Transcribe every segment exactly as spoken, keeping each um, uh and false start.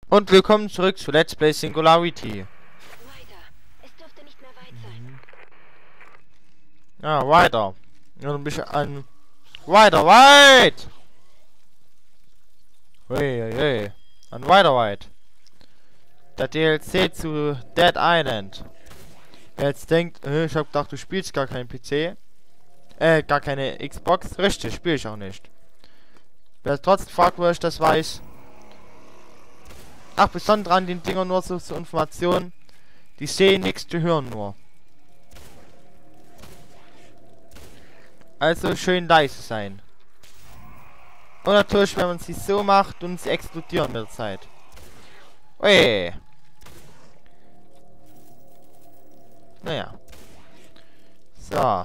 Und willkommen zurück zu Let's Play Singularity. Weiter. Es dürfte nicht mehr weit sein. Ja, weiter. Ja, ein bisschen an. Weiter, weit! Ui, ui, ui. An weiter, weit. Der D L C zu Dead Island. Wer jetzt denkt, äh, ich hab gedacht, du spielst gar keinen P C. Äh, gar keine Xbox. Richtig, spiele ich auch nicht. Wer trotzdem fragt, wo ich das weiß. Ach, besonders an den Dingern nur so zur Information. Die sehen nichts, die hören nur. Also schön leise sein. Und natürlich, wenn man sie so macht und sie explodieren mit der Zeit. Ui. Naja. So.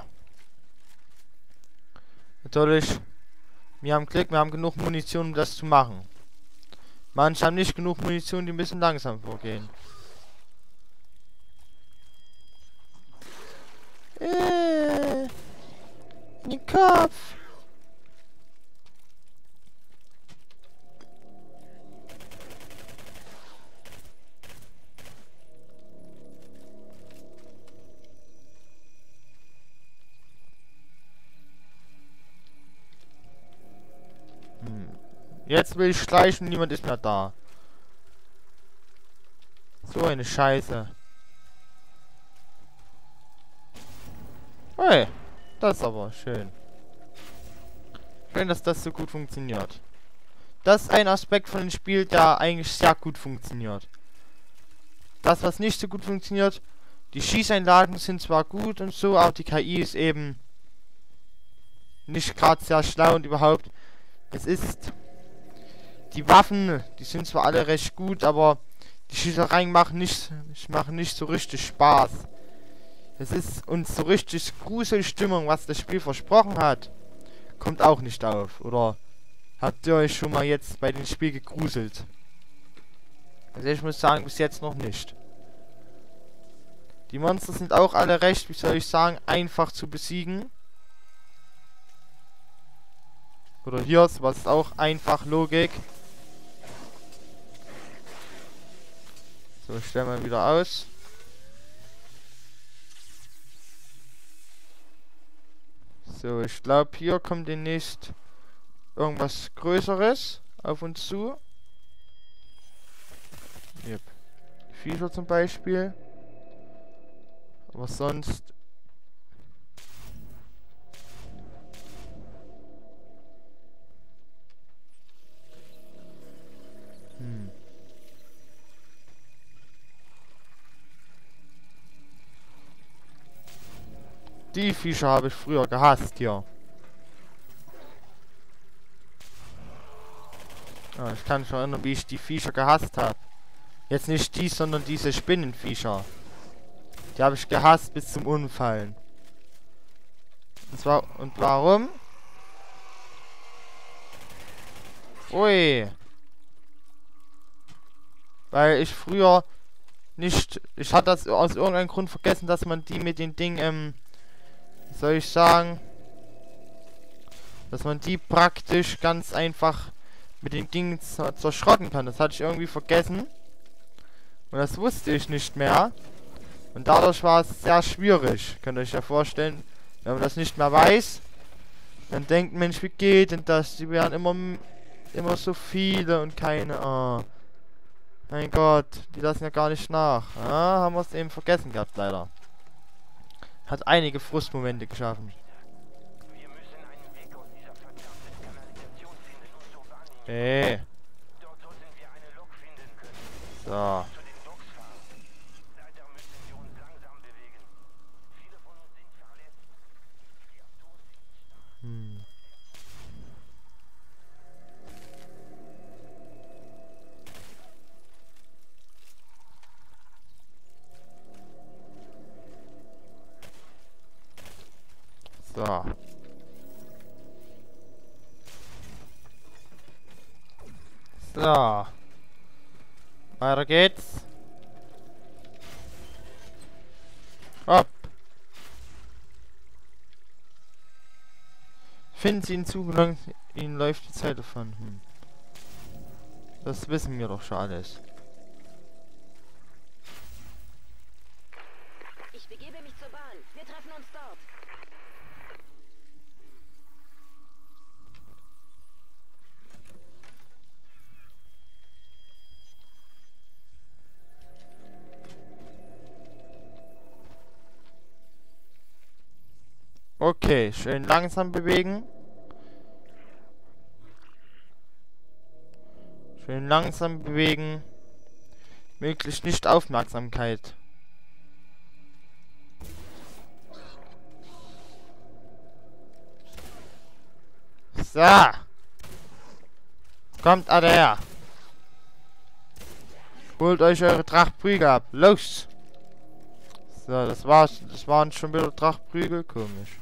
Natürlich. Wir haben Glück, wir haben genug Munition, um das zu machen. Manche haben nicht genug Munition, die müssen langsam vorgehen. Äh, in den Kopf. Jetzt will ich schleichen, niemand ist mehr da. So eine Scheiße. Hey, das ist aber schön. Schön, dass das so gut funktioniert. Das ist ein Aspekt von dem Spiel, der eigentlich sehr gut funktioniert. Das, was nicht so gut funktioniert, die Schießeinlagen sind zwar gut und so, aber die K I ist eben nicht gerade sehr schlau und überhaupt, es ist... Die Waffen, die sind zwar alle recht gut, aber die Schießereien machen nicht, machen nicht so richtig Spaß. Es ist uns so richtig Gruselstimmung, was das Spiel versprochen hat, kommt auch nicht auf. Oder habt ihr euch schon mal jetzt bei dem Spiel gegruselt? Also ich muss sagen, bis jetzt noch nicht. Die Monster sind auch alle recht, wie soll ich sagen, einfach zu besiegen. Oder hier, sowas ist auch einfach Logik. So, stellen wir wieder aus. So, ich glaube, hier kommt demnächst irgendwas Größeres auf uns zu. Yep. Viecher zum Beispiel. Aber sonst... Hm. Die Viecher habe ich früher gehasst hier. Ja, ich kann mich schon erinnern, wie ich die Viecher gehasst habe. Jetzt nicht die, sondern diese Spinnenviecher. Die habe ich gehasst bis zum Umfallen. Und zwar, und warum? Ui. Weil ich früher nicht... Ich hatte das aus irgendeinem Grund vergessen, dass man die mit den Dingen, ähm... soll ich sagen, dass man die praktisch ganz einfach mit den Dingen zerschrotten kann. Das hatte ich irgendwie vergessen. Und das wusste ich nicht mehr. Und dadurch war es sehr schwierig. Könnt ihr euch ja vorstellen, wenn man das nicht mehr weiß, dann denkt, Mensch, wie geht denn das? Die werden immer, immer so viele und keine... Oh. Mein Gott, die lassen ja gar nicht nach. Ah, haben wir es eben vergessen gehabt, leider. Hat einige Frustmomente geschaffen. Wir müssen einen Weg aus dieser verdammten Kanalisation finden und so wahrnehmen. Ey. Dort sollten wir eine Lok finden können. So. Zu den Loks fahren. Leider müssen wir uns langsam bewegen. Viele von uns sind verletzt. Die Reaktoren sind nicht da. Hm. So. So. Weiter geht's. Hopp. Finden Sie ihn zugelangt, Ihnen läuft die Zeit davon. Hm. Das wissen wir doch schon alles. Begebe mich zur Bahn. Wir treffen uns dort. Okay, schön langsam bewegen. Schön langsam bewegen. Möglichst nicht Aufmerksamkeit. So. Kommt alle her. Holt euch eure Trachtprügel ab. Los. So, das war's. Das waren schon wieder Trachtprügel. Komisch.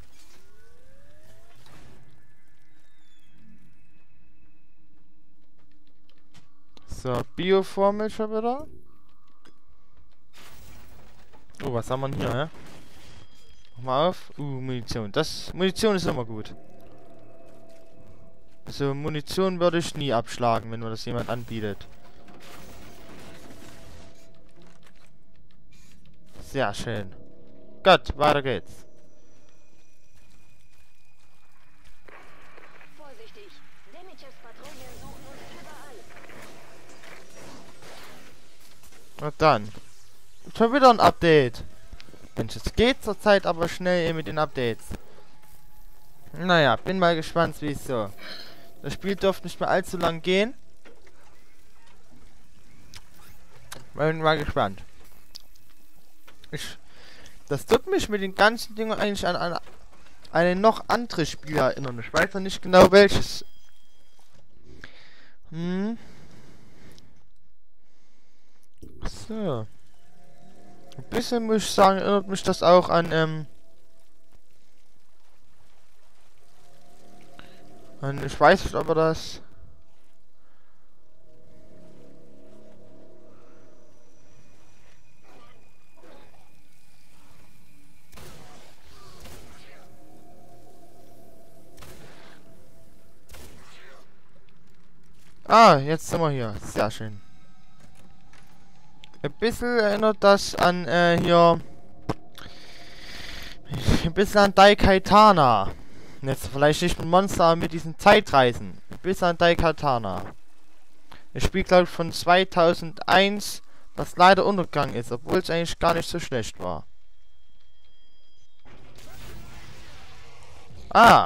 So, Bioformel schon wieder. Oh, was haben wir denn hier, hä? Mach mal auf. Uh, Munition. Das, Munition ist immer gut. Also, Munition würde ich nie abschlagen, wenn mir das jemand anbietet. Sehr schön. Gut, weiter geht's. Vorsichtig. Demichevs Patrouillen suchen uns überall. Na dann. Schon wieder ein Update. Mensch, es geht zurzeit aber schnell mit den Updates. Naja, bin mal gespannt, wie es so. Das Spiel dürfte nicht mehr allzu lang gehen. Bin mal gespannt. Ich, das tut mich mit den ganzen Dingen eigentlich an, an eine noch andere Spiel erinnern. Ich weiß noch nicht genau welches. Hm. So. Ein bisschen muss ich sagen, erinnert mich das auch an, ähm, an, ich weiß nicht, ob er das... Ah, jetzt sind wir hier. Sehr schön. Ein bisschen erinnert das an, äh, hier... Ein bisschen an Daikatana. Jetzt vielleicht nicht mit Monster, aber mit diesen Zeitreisen. Ein bisschen an Daikatana. Ein Spiel, glaube ich, von zweitausendeins, das leider untergegangen ist, obwohl es eigentlich gar nicht so schlecht war. Ah.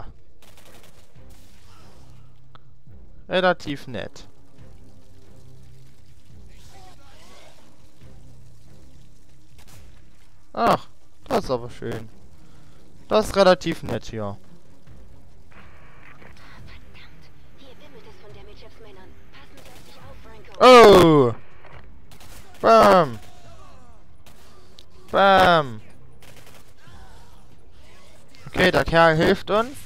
Relativ nett. Ach, das ist aber schön. Das ist relativ nett hier. Verdammt. Hier wimmelt es von Demichevs Männern. Passen Sie auf sich auf, Franco. Oh! Bam! Bam! Okay, der Kerl hilft uns.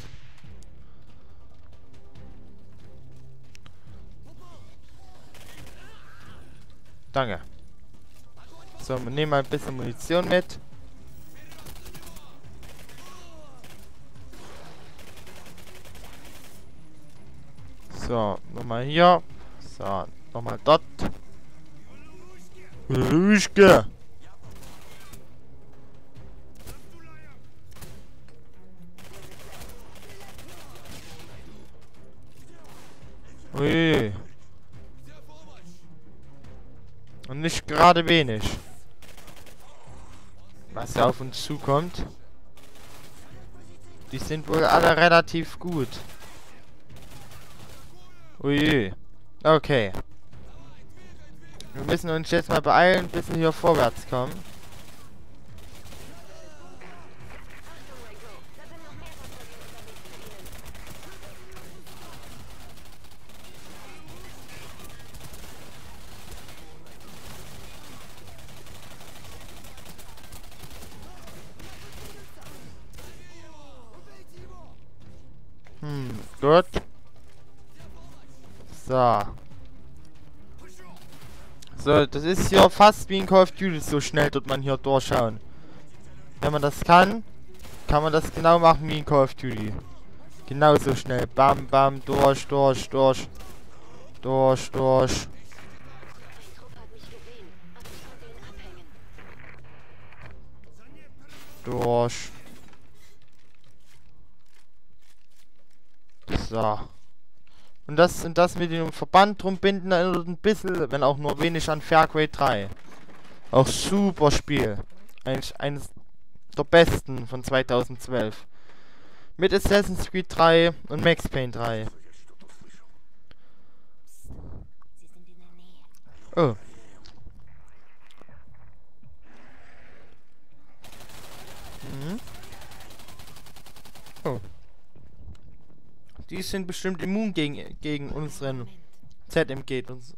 Danke. So, wir nehmen mal ein bisschen Munition mit. So, nochmal hier. So, nochmal dort. Ruhige. Ui. Und nicht gerade wenig. Was ja auf uns zukommt. Die sind wohl alle relativ gut. Ui. Okay. Wir müssen uns jetzt mal beeilen, bis wir hier vorwärts kommen. Achtung, Rango. Da sind noch mehr Patrouillen unterwegs zu Ihnen. Hm, gut. So. So, das ist hier fast wie in Call of Duty, so schnell tut man hier durchschauen. Wenn man das kann, kann man das genau machen wie in Call of Duty. Genauso schnell. Bam, bam, durch, durch, durch. Durch, durch. Die Truppe hat mich gesehen, aber ich konnte ihn abhängen. durch. So. Und das und das mit dem Verband drum binden erinnert ein bisschen, wenn auch nur wenig, an Far Cry drei. Auch super Spiel. Eigentlich eines der besten von zweitausendzwölf. Mit Assassin's Creed drei und Max Payne drei. Sie sind in der Nähe. Oh. Mhm. Oh. Die sind bestimmt immun gegen, gegen unseren Moment. Z M G. Uns.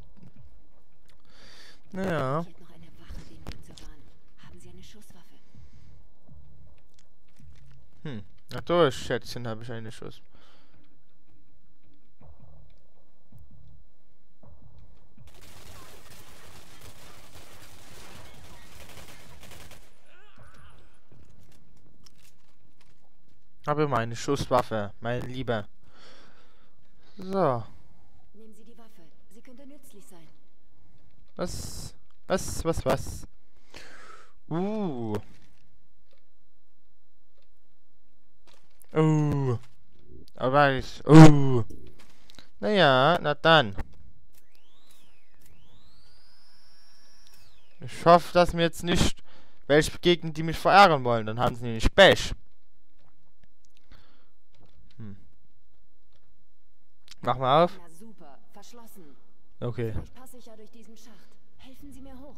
Naja. Hier hat noch eine Wache den Weg zur Bahn. Haben Sie eine Schusswaffe? Hm. Na durch, Schätzchen, habe ich einen Schuss. Habe meine Schusswaffe, meine Liebe. So. Nehmen Sie die Waffe. Sie könnte nützlich sein. Was? Was? Was? Was? Uh. Uh. Aber ich. Uh. Naja, na dann. Ich hoffe, dass mir jetzt nicht welche begegnen, die mich verärgern wollen. Dann haben sie nämlich Pech. Hm. Mach mal auf. Na super. Verschlossen. Okay. Vielleicht passe ich ja durch diesen Schacht. Helfen Sie mir hoch.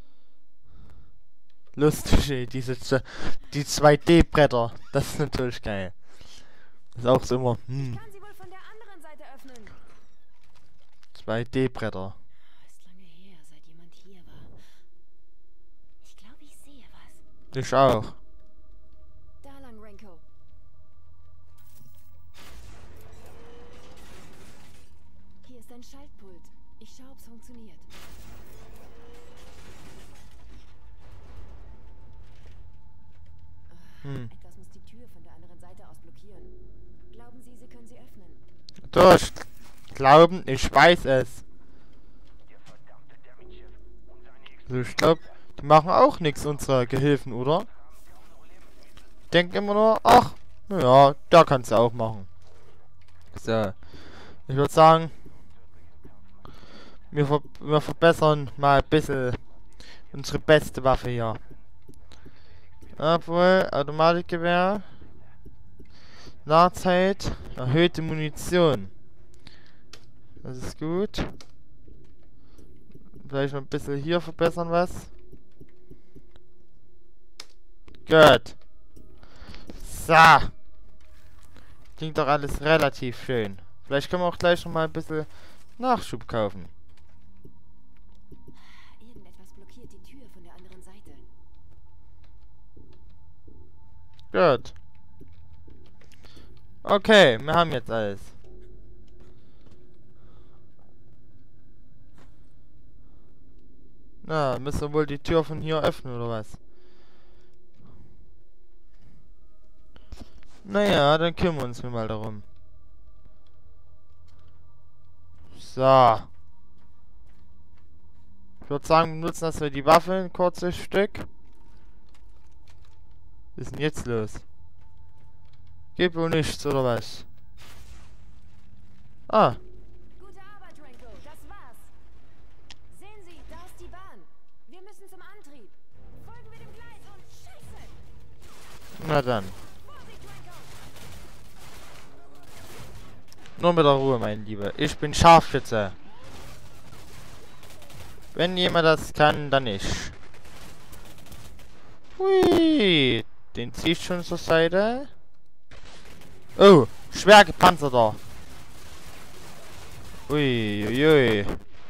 Lustig, ey, diese z- die zwei D-Bretter. Das ist natürlich geil. Das ist auch so immer, hm, Kann sie wohl von der anderen Seite öffnen. zwei D-Bretter. Ist lange her, seit jemand hier war. Ich glaube, ich sehe was. Ich auch. Da lang, Renko. Hier ist ein Schaltpult. Ich schaue, ob's funktioniert. Hm. Etwas muss die Tür von der anderen Seite aus blockieren. Glauben Sie, Sie können sie öffnen? Durch. Glauben, ich weiß es. Der verdammte Damage-Chef und seine Ex Also ich glaube, die machen auch nichts, unsere Gehilfen, oder? Denken immer nur, ach, naja, da kannst du auch machen. So. Ich würde sagen, wir, ver wir verbessern mal ein bisschen unsere beste Waffe hier. Obwohl, Automatikgewehr. Nahzeit. Erhöhte Munition. Das ist gut. Vielleicht noch ein bisschen hier verbessern was. Gut. So. Klingt doch alles relativ schön. Vielleicht können wir auch gleich noch mal ein bisschen Nachschub kaufen. Irgendetwas blockiert die Tür von der anderen Seite. Gut. Okay, wir haben jetzt alles. Na, müssen wir wohl die Tür von hier öffnen, oder was? Naja, dann kümmern wir uns mal darum. So. Ich würde sagen, wir nutzen das für die Waffe ein kurzes Stück. Was ist denn jetzt los? Gibt wohl nichts, oder was? Ah, Gute Arbeit, Renko. Das war's. Sehen Sie, da ist die Bahn. Wir müssen zum Antrieb. Folgen wir dem Gleis und Scheiße! na dann. Vorsicht, Renko! Nur mit der Ruhe, mein Lieber. Ich bin Scharfschütze. Wenn jemand das kann, dann ich. Hui, den zieh ich schon zur Seite. Oh, schwer gepanzerter. Ui, ui, ui.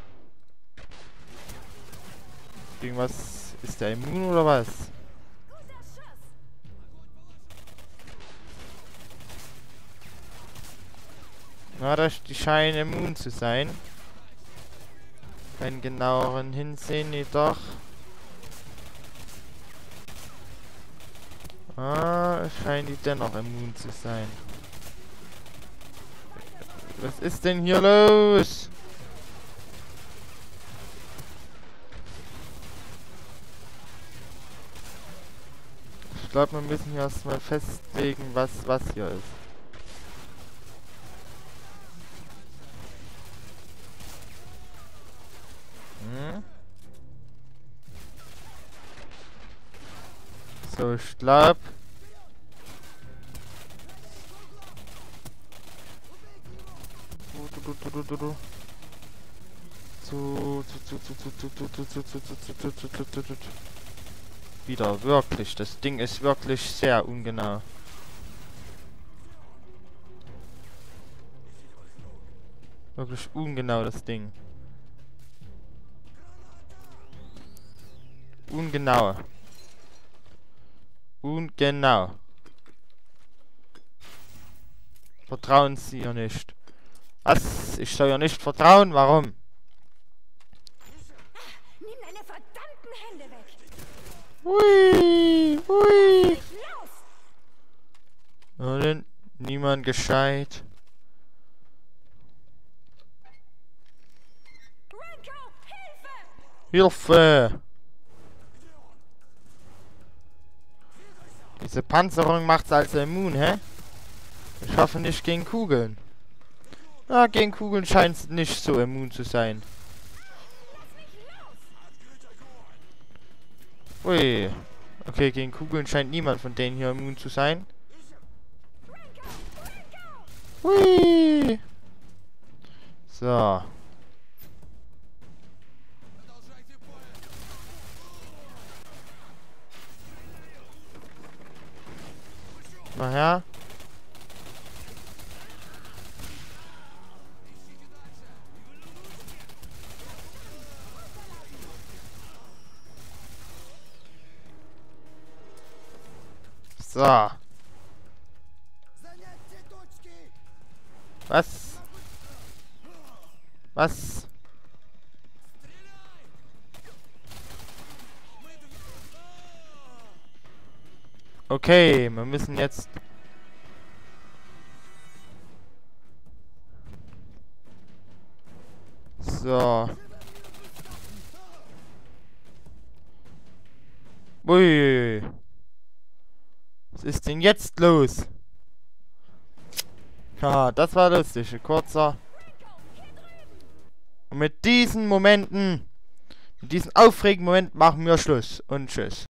Irgendwas, ist der immun oder was? Guter Schuss! Na, das die scheinen immun zu sein. Beim genaueren Hinsehen jedoch. Ah, es scheint die dennoch immun zu sein. Was ist denn hier los? Ich glaube, wir müssen hier erstmal festlegen, was was hier ist. Hm? So, ich glaube... Wieder, wirklich. Das Ding ist wirklich sehr ungenau. Wirklich ungenau, das Ding. Ungenau. Ungenau. Vertrauen Sie ihr nicht. Was? Ich soll ihr nicht vertrauen? Warum? Nimm deine verdammten Hände weg! Hui, hui. Los! Und niemand gescheit. Ranko, Hilfe! Hilfe! Diese Panzerung macht's also immun, hä? Ich hoffe nicht gegen Kugeln. Na, gegen Kugeln scheint es nicht so immun zu sein. Ui. Okay, gegen Kugeln scheint niemand von denen hier immun zu sein. Hui. So. Na ja. So. Was? Was? Okay, wir müssen jetzt... So. Ui. Was ist denn jetzt los? Haha, das war lustig. Ein kurzer. Und mit diesen Momenten, mit diesen aufregenden Momenten machen wir Schluss. Und tschüss.